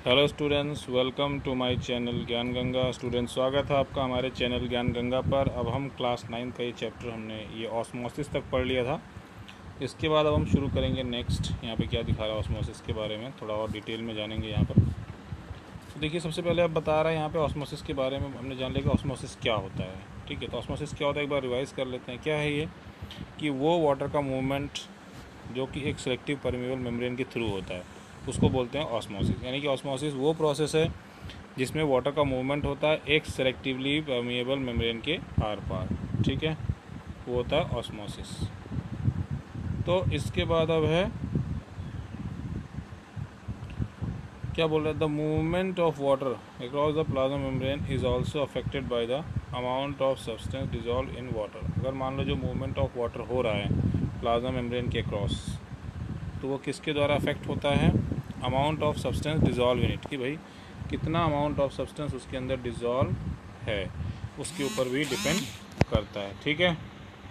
Hello students, welcome to my channel Gyan Ganga. Students, स्वागत है आपका हमारे चैनल ज्ञान गंगा पर। अब हम क्लास 9 का ये चैप्टर हमने ये ऑस्मोसिस तक पढ़ लिया था। इसके बाद अब हम शुरू करेंगे नेक्स्ट। यहाँ पे क्या दिखा रहा है ऑस्मोसिस के बारे में, थोड़ा और डिटेल में जानेंगे यहाँ पर। तो देखिए, सबसे पहले अब बता रहा है यहाँ पे ऑस्मोसिस के बारे में। हमने जान लिया कि ऑस्मोसिस क्या होता है। ठीक है, तो ऑस्मोसिस क्या होता है एक बार रिवाइज़ कर लेते हैं। क्या है ये कि वो वाटर का मूवमेंट जो कि एक सिलेक्टिव परमेबल मेम्ब्रेन के थ्रू होता है, उसको बोलते हैं ऑस्मोसिस। यानी कि ऑस्मोसिस वो प्रोसेस है जिसमें वाटर का मूवमेंट होता है एक सेलेक्टिवली परमेबल मेम्ब्रेन के आर पार। ठीक है, वो होता है ऑस्मोसिस। तो इसके बाद अब है क्या बोल रहा है, the movement of water across the plasma membrane is also affected by the amount of substance dissolve in water. अगर मान लो जो मूवमेंट ऑफ वाटर हो रहा है प्लाज्मा मेम्ब्रेन के अक्रॉस, तो वो किसके द्वारा अफेक्ट होता है? Amount of substance dissolve in it, कि भाई कितना अमाउंट ऑफ सब्सटेंस उसके अंदर डिज़ोल्व है, उसके ऊपर भी डिपेंड करता है। ठीक है,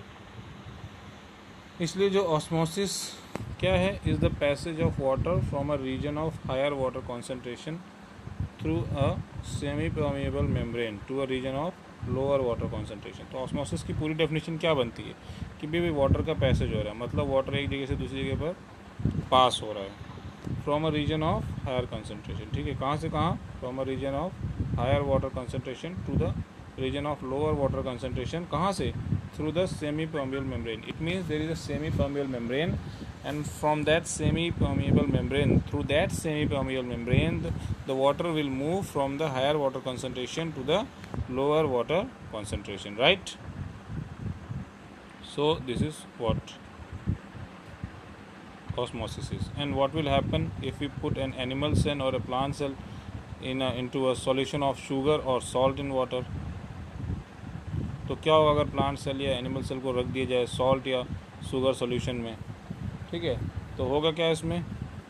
इसलिए जो ऑस्मोसिस क्या है, is the passage of water from a region of higher water concentration through a semi permeable membrane to a region of lower water concentration. तो ऑस्मोसिस की पूरी डेफिनेशन क्या बनती है कि भाई वाटर का पैसेज हो रहा है, मतलब वाटर एक जगह से दूसरी जगह पर पास हो रहा है from a region of higher concentration. ठीक है, कहाँ से कहाँ? From a region of higher water concentration to the region of lower water concentration. कहाँ से? Through the semi permeable membrane. It means there is a semi permeable membrane, and from that semi permeable membrane, through that semi permeable membrane, the water will move from the higher water concentration to the lower water concentration, right? So this is what osmosis is. And what will happen if we put an animal cell or a plant cell into a solution of sugar or salt in water? तो क्या होगा अगर plant cell या animal cell को रख दिया जाए salt या शुगर सॉल्यूशन में? ठीक है, तो होगा क्या इसमें?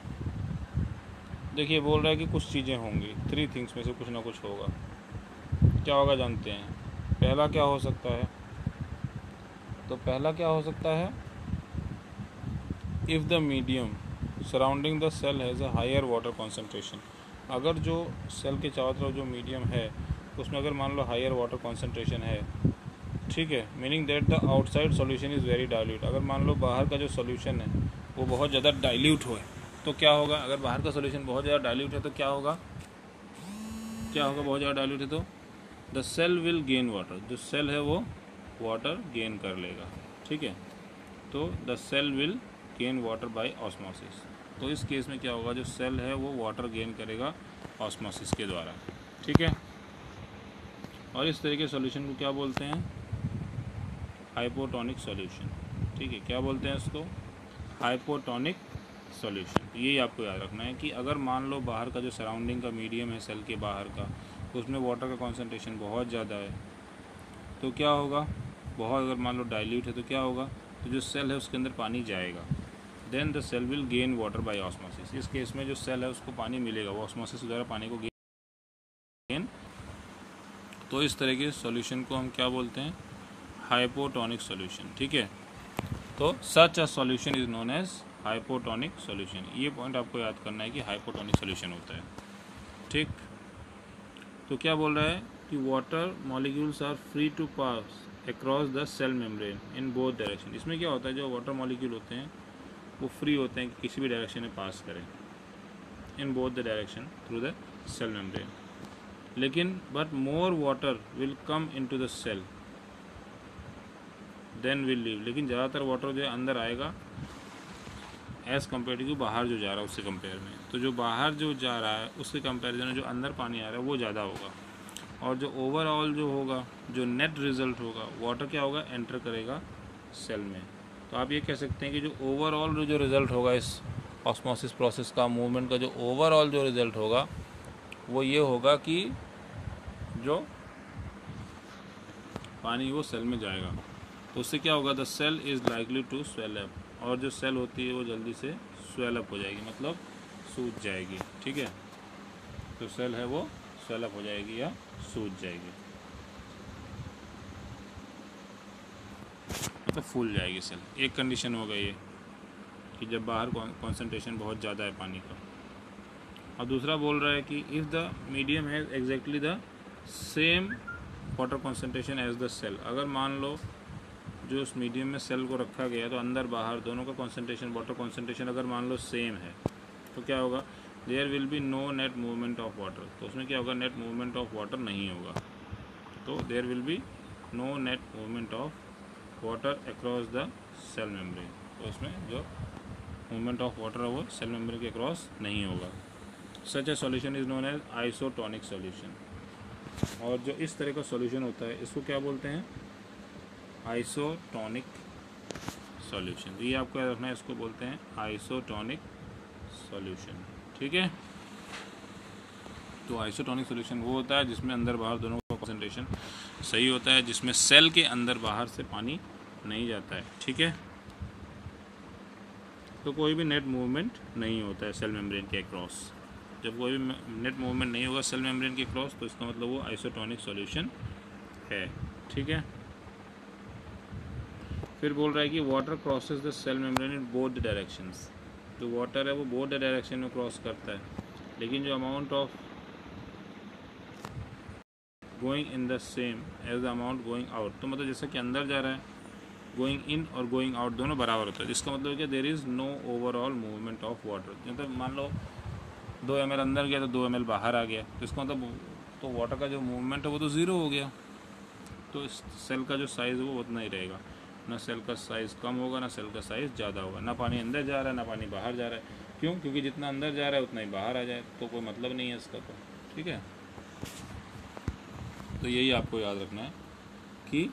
देखिए, बोल रहा है कि कुछ चीज़ें होंगी, 3 थिंग्स में से कुछ ना कुछ होगा। क्या होगा जानते हैं? पहला क्या हो सकता है? तो पहला क्या हो सकता है, if the medium surrounding the cell has a higher water concentration. अगर जो सेल के चारों तरफ जो मीडियम है उसमें अगर मान लो हायर वाटर कॉन्सेंट्रेशन है, ठीक है, meaning that the outside solution is very dilute. अगर मान लो बाहर का जो सॉल्यूशन है वो बहुत ज़्यादा डाइल्यूट हो, तो क्या होगा? अगर बाहर का सॉल्यूशन बहुत ज़्यादा डाइल्यूट है तो क्या होगा? क्या होगा? बहुत ज़्यादा डाइल्यूट है तो the cell will gain water. जो सेल है वो वाटर गेन कर लेगा। ठीक है, तो the cell will gain water by osmosis. तो इस केस में क्या होगा, जो सेल है वो वाटर गेन करेगा ऑस्मोसिस के द्वारा। ठीक है, और इस तरह के सॉल्यूशन को क्या बोलते हैं? Hypotonic solution. ठीक है, क्या बोलते हैं इसको? Hypotonic solution. तो यही आपको याद रखना है कि अगर मान लो बाहर का जो सराउंडिंग का मीडियम है सेल के बाहर का, उसमें वाटर का कॉन्सेंट्रेशन बहुत ज़्यादा है, तो क्या होगा? बहुत, अगर मान लो डाइल्यूट है तो क्या होगा? तो जो सेल है उसके अंदर पानी जाएगा, then the cell will gain water by osmosis. इस केस में जो सेल है उसको पानी मिलेगा, वो ऑस्मोसिस द्वारा पानी को गेन। तो इस तरह के सॉल्यूशन को हम क्या बोलते हैं? Hypotonic solution. ठीक है, तो such a solution is known as hypotonic solution. ये पॉइंट आपको याद करना है कि हाइपोटोनिक सॉल्यूशन होता है। ठीक, तो क्या बोल रहा है कि water molecules are free to pass across the cell membrane in both direction. इसमें क्या होता है, जो वाटर मॉलिक्यूल होते हैं वो फ्री होते हैं कि किसी भी डायरेक्शन में पास करें, in both the direction through the cell membrane. लेकिन but more water will come into the cell then will leave. लेकिन ज़्यादातर वाटर जो है अंदर आएगा एज़ कम्पेयर टू बाहर जो जा रहा है उससे कंपेयर में। तो जो बाहर जो जा रहा है उसके कंपेरिजन में जो अंदर पानी आ रहा है वो ज़्यादा होगा, और जो ओवरऑल जो होगा, जो नेट रिज़ल्ट होगा, वाटर क्या होगा? एंटर करेगा सेल में। तो आप ये कह सकते हैं कि जो ओवरऑल जो रिज़ल्ट होगा इस ऑस्मोसिस प्रोसेस का, मूवमेंट का जो ओवरऑल जो रिज़ल्ट होगा वो ये होगा कि जो पानी वो सेल में जाएगा, तो उससे क्या होगा? The cell is likely to swell up. और जो सेल होती है वो जल्दी से स्वेल अप हो जाएगी, मतलब सूज जाएगी। ठीक है, तो सेल है वो स्वेल अप हो जाएगी या सूज जाएगी, मतलब फूल जाएगी सेल। एक कंडीशन होगा ये कि जब बाहर कॉन्सेंट्रेशन बहुत ज़्यादा है पानी का। और दूसरा बोल रहा है कि if the medium has exactly the same water concentration as the cell, अगर मान लो जो उस मीडियम में सेल को रखा गया है तो अंदर बाहर दोनों का कॉन्सेंट्रेशन, वाटर कॉन्सेंट्रेशन अगर मान लो सेम है तो क्या होगा, there will be no net movement of water, तो उसमें क्या होगा, नेट मूवमेंट ऑफ वाटर नहीं होगा। तो there will be no net movement of water across the cell membrane, तो उसमें जो मूवमेंट ऑफ वाटर है वो सेल मेम्ब्रेन के अक्रॉस नहीं होगा। Such a solution is known as isotonic solution. और जो इस तरह का सॉल्यूशन होता है इसको क्या बोलते हैं, आइसोटोनिक सॉल्यूशन। ये आपको याद रखना है, इसको बोलते हैं आइसोटोनिक सॉल्यूशन। ठीक है, तो आइसोटोनिक सॉल्यूशन वो होता है जिसमें अंदर बाहर दोनों का कॉन्सेंट्रेशन सही होता है, जिसमें सेल के अंदर बाहर से पानी नहीं जाता है। ठीक है, तो कोई भी नेट मूवमेंट नहीं होता है सेल मेम्ब्रेन के अक्रॉस। जब कोई भी नेट मूवमेंट नहीं होगा सेल मेम्ब्रेन के अक्रॉस तो इसका मतलब वो आइसोटोनिक सॉल्यूशन है। ठीक है, फिर बोल रहा है कि water crosses the cell membrane in both directions. जो वाटर है वो बोथ डायरेक्शन में क्रॉस करता है, लेकिन जो amount of going in the same as the amount going out, तो मतलब जैसा कि अंदर जा रहा है गोइंग इन और गोइंग आउट दोनों बराबर होता है, जिसका मतलब है कि there is no overall movement of water. मतलब मान लो 2 ml अंदर गया तो 2 ml बाहर आ गया, तो इसका मतलब तो वाटर का जो मूवमेंट है वो तो ज़ीरो हो गया। तो इस सेल का जो साइज़ वो उतना ही रहेगा, ना सेल का साइज़ कम होगा ना सेल का साइज़ ज़्यादा होगा, ना पानी अंदर जा रहा है ना पानी बाहर जा रहा है। क्यों? क्योंकि जितना अंदर जा रहा है उतना ही बाहर आ जाए, तो कोई मतलब नहीं है इसका। तो ठीक है, तो यही आपको याद रखना है कि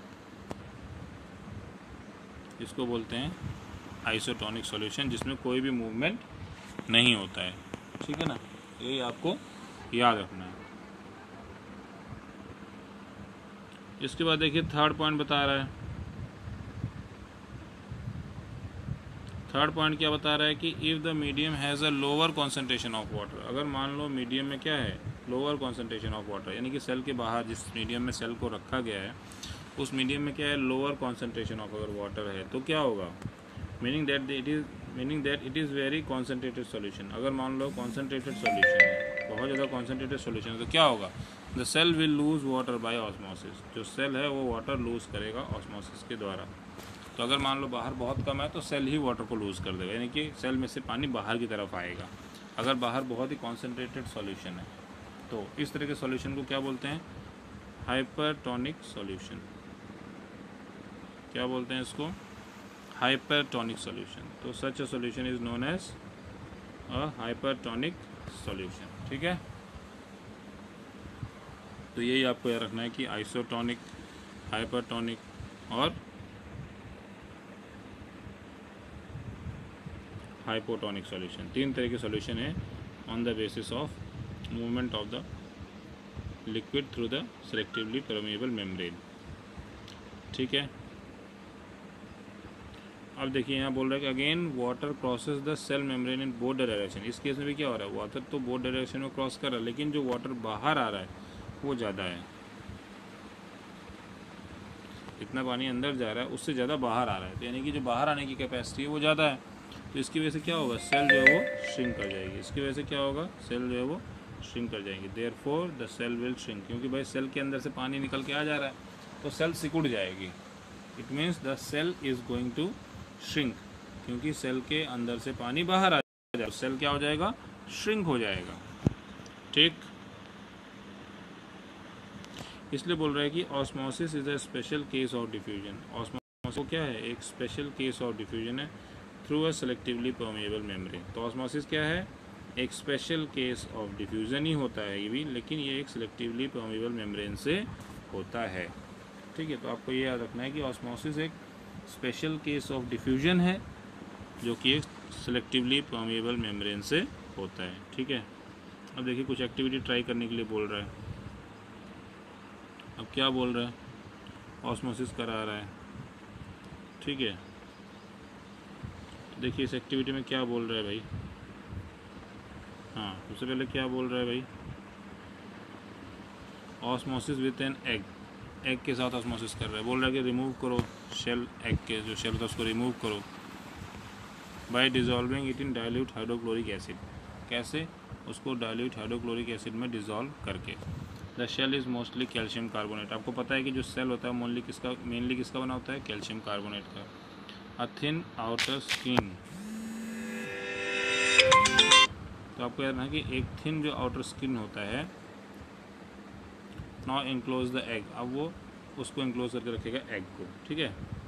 इसको बोलते हैं आइसोटोनिक सॉल्यूशन, जिसमें कोई भी मूवमेंट नहीं होता है। ठीक है ना, यही आपको याद रखना है। इसके बाद देखिए थर्ड पॉइंट बता रहा है। थर्ड पॉइंट क्या बता रहा है कि if the medium has a lower concentration of water, अगर मान लो मीडियम में क्या है, लोअर कॉन्सेंट्रेशन ऑफ वाटर, यानी कि सेल के बाहर जिस मीडियम में सेल को रखा गया है उस मीडियम में क्या है, लोअर कॉन्सेंट्रेशन ऑफ अगर वाटर है तो क्या होगा, meaning that it is very concentrated solution. अगर मान लो कॉन्सेंट्रेटेड सॉल्यूशन है, बहुत ज़्यादा कॉन्सेंट्रेटेड सॉल्यूशन है, तो क्या होगा, the cell will lose water by osmosis, जो सेल है वो वाटर लूज़ करेगा ऑस्मोसिस के द्वारा। तो अगर मान लो बाहर बहुत कम है तो सेल ही वाटर को लूज़ कर देगा, यानी कि सेल में से पानी बाहर की तरफ आएगा। अगर बाहर बहुत ही कॉन्सेंट्रेटेड सॉल्यूशन है तो इस तरह के सॉल्यूशन को क्या बोलते हैं, हाइपरटोनिक सॉल्यूशन। क्या बोलते हैं इसको, हाइपरटोनिक सॉल्यूशन। तो such a solution is known as a hypertonic solution. ठीक है, तो यही आपको याद रखना है कि आइसोटोनिक, हाइपरटोनिक और हाइपोटोनिक सॉल्यूशन, 3 तरह के सॉल्यूशन है on the basis of movement of the liquid through the selectively permeable membrane. ठीक है, अब देखिए यहाँ बोल रहा है कि again water crosses the cell membrane in both direction. इस केस में भी क्या हो रहा है, वाटर तो बोथ डायरेक्शन में क्रॉस कर रहा है, लेकिन जो वाटर बाहर आ रहा है वो ज़्यादा है। जितना पानी अंदर जा रहा है उससे ज़्यादा बाहर आ रहा है, तो यानी कि जो बाहर आने की कैपेसिटी है वो ज़्यादा है। तो इसकी वजह से क्या होगा, सेल जो है वो श्रिंक कर जाएगी। इसकी वजह से क्या होगा, सेल जो है वो श्रिंक कर जाएंगे। Therefore the cell will shrink, क्योंकि भाई सेल के अंदर से पानी निकल के आ जा रहा है तो सेल सिकुड़ जाएगी। It means the cell is going to shrink, क्योंकि सेल के अंदर से पानी बाहर आ जाएगा, सेल क्या हो जाएगा, श्रिंक हो जाएगा। ठीक, इसलिए बोल रहा है कि osmosis is a special case of diffusion. Osmosis क्या है, एक स्पेशल केस ऑफ डिफ्यूजन है through a selectively permeable membrane. तो ऑस्मोसिस क्या है, एक स्पेशल केस ऑफ डिफ्यूजन ही होता है ये भी, लेकिन ये एक सेलेक्टिवली परमेएबल मेम्ब्रेन से होता है। ठीक है, तो आपको ये याद रखना है कि ऑस्मोसिस एक स्पेशल केस ऑफ डिफ्यूजन है जो कि एक सेलेक्टिवली परमेएबल मेम्ब्रेन से होता है। ठीक है, अब देखिए कुछ एक्टिविटी ट्राई करने के लिए बोल रहा है। अब क्या बोल रहा है, ऑस्मोसिस करा रहा है। ठीक है, देखिए इस एक्टिविटी में क्या बोल रहा है भाई। हाँ, सबसे पहले क्या बोल रहा है भाई, osmosis with an egg, egg के साथ ऑस्मोसिस कर रहा है। बोल रहा है कि रिमूव करो शेल, एग के जो शेल था उसको रिमूव करो by dissolving it in dilute hydrochloric acid. कैसे? उसको डाइल्यूट हाइड्रोक्लोरिक एसिड में डिज़ोल्व करके। The shell is mostly calcium carbonate. आपको पता है कि जो सेल होता है मेनली किसका बना होता है? कैल्शियम कार्बोनेट का। अ थिन आउटर स्किन, तो आपको याद रखना कि एक थिन जो आउटर स्किन होता है, नाउ एनक्लोज द एग, अब वो उसको एनक्लोज करके रखेगा एग को, ठीक है।